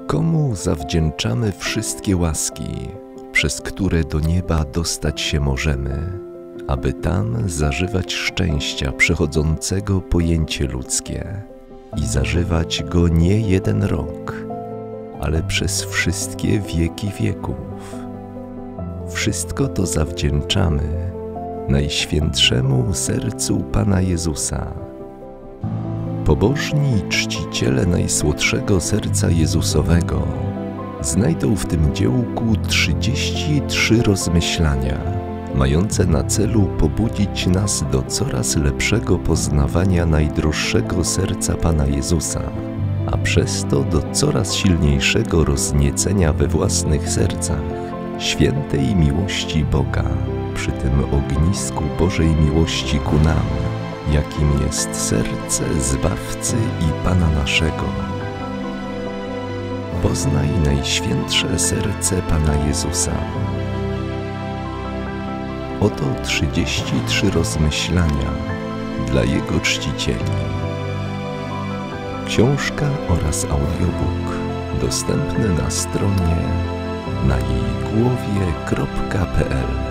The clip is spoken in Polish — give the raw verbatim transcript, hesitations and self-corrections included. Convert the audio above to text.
Komu zawdzięczamy wszystkie łaski, przez które do nieba dostać się możemy, aby tam zażywać szczęścia przechodzącego pojęcie ludzkie i zażywać go nie jeden rok, ale przez wszystkie wieki wieków. Wszystko to zawdzięczamy Najświętszemu Sercu Pana Jezusa. Pobożni czciciele Najsłodszego Serca Jezusowego znajdą w tym dziełku trzydzieści trzy rozmyślania, mające na celu pobudzić nas do coraz lepszego poznawania najdroższego serca Pana Jezusa, a przez to do coraz silniejszego rozniecenia we własnych sercach świętej miłości Boga przy tym ognisku Bożej miłości ku nam, jakim jest serce Zbawcy i Pana naszego. Poznaj Najświętsze Serce Pana Jezusa. Oto trzydzieści trzy rozmyślania dla Jego czcicieli. Książka oraz audiobook dostępny na stronie najeigłowie kropka p l.